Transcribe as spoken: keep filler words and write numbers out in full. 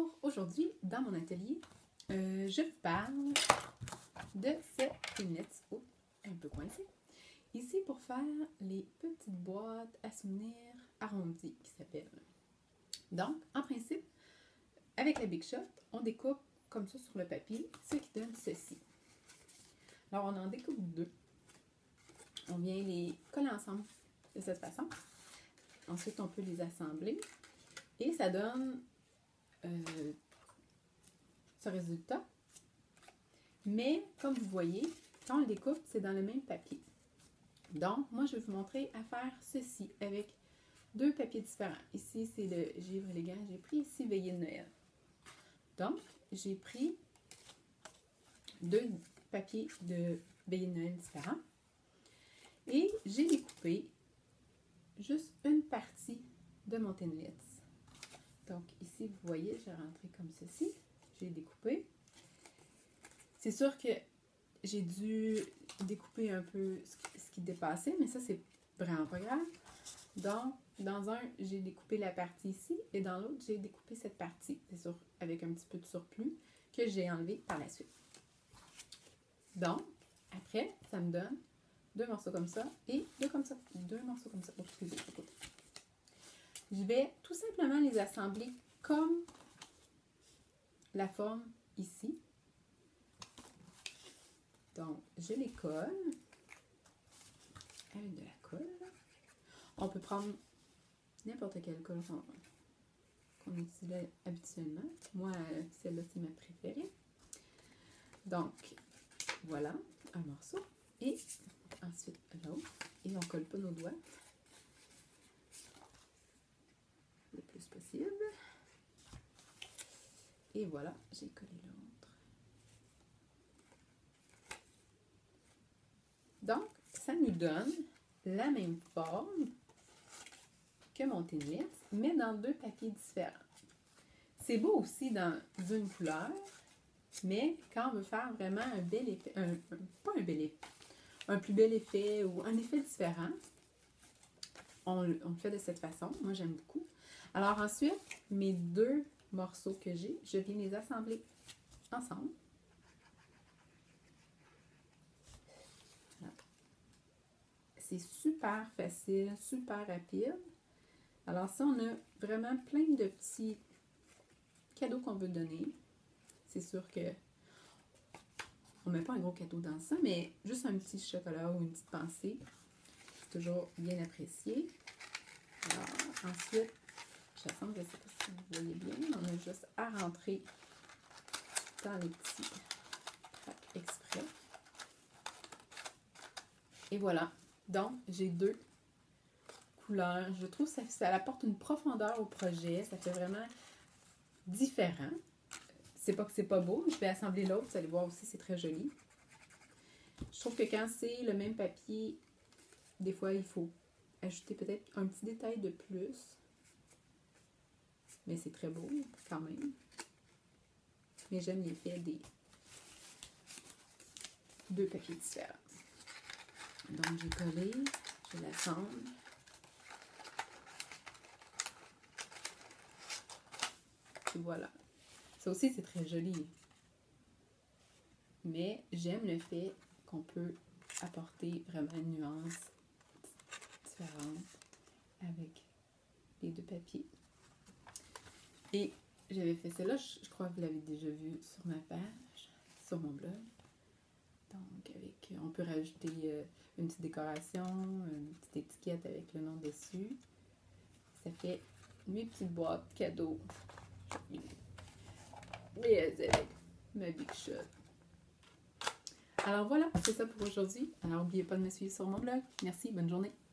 Bonjour, aujourd'hui dans mon atelier, euh, je vous parle de cette lunette oh, un peu coincée. Ici pour faire les petites boîtes à souvenirs arrondies qui s'appellent. Donc, en principe, avec la Big Shot, on découpe comme ça sur le papier, ce qui donne ceci. Alors, on en découpe deux. On vient les coller ensemble de cette façon. Ensuite, on peut les assembler et ça donne Euh, ce résultat. Mais comme vous voyez, quand on le découpe, c'est dans le même papier. Donc, moi, je vais vous montrer à faire ceci avec deux papiers différents. Ici, c'est le givre élégant. J'ai pris ici Veillée de Noël. Donc, j'ai pris deux papiers de Veillée de Noël différents et j'ai découpé juste une partie de mon Thinlits. Donc ici, vous voyez, j'ai rentré comme ceci. J'ai découpé. C'est sûr que j'ai dû découper un peu ce qui, ce qui dépassait, mais ça, c'est vraiment pas grave. Donc, dans un, j'ai découpé la partie ici, et dans l'autre, j'ai découpé cette partie, c'est sûr, avec un petit peu de surplus, que j'ai enlevé par la suite. Donc, après, ça me donne deux morceaux comme ça, et deux comme ça. Deux morceaux comme ça. Oh, excusez, à côté. Je vais tout simplement les assembler comme la forme ici. Donc, je les colle avec de la colle. On peut prendre n'importe quelle colle qu'on qu'on utilise habituellement. Moi, celle-là, c'est ma préférée. Donc, voilà, un morceau. Et ensuite, l'autre. Et on ne colle pas nos doigts. Le plus possible. Et voilà, j'ai collé l'autre. Donc, ça nous donne la même forme que mon Thinlits, mais dans deux papiers différents. C'est beau aussi dans une couleur, mais quand on veut faire vraiment un bel effet, un, un, pas un bel effet, un plus bel effet ou un effet différent, on, on le fait de cette façon. Moi, j'aime beaucoup. Alors ensuite, mes deux morceaux que j'ai, je viens les assembler ensemble. Voilà. C'est super facile, super rapide. Alors ça, on a vraiment plein de petits cadeaux qu'on veut donner. C'est sûr que on ne met pas un gros cadeau dans ça, mais juste un petit chocolat ou une petite pensée, c'est toujours bien apprécié. Alors ensuite, j'assemble, je ne sais pas si vous voyez bien, on a juste à rentrer dans les petits tracks exprès. Et voilà, donc j'ai deux couleurs. Je trouve que ça, ça apporte une profondeur au projet, ça fait vraiment différent. C'est pas que c'est pas beau, je vais assembler l'autre, vous allez voir aussi, c'est très joli. Je trouve que quand c'est le même papier, des fois il faut ajouter peut-être un petit détail de plus. Mais c'est très beau quand même. Mais j'aime l'effet des deux papiers différents. Donc j'ai collé, je l'assemble. Et voilà. Ça aussi c'est très joli. Mais j'aime le fait qu'on peut apporter vraiment une nuance différente avec les deux papiers. Et j'avais fait celle-là, je crois que vous l'avez déjà vu sur ma page, sur mon blog. Donc, avec, on peut rajouter euh, une petite décoration, une petite étiquette avec le nom dessus. Ça fait mes petites boîtes cadeaux. Mais avec ma Big Shot. Alors voilà, c'est ça pour aujourd'hui. Alors, n'oubliez pas de me suivre sur mon blog. Merci, bonne journée.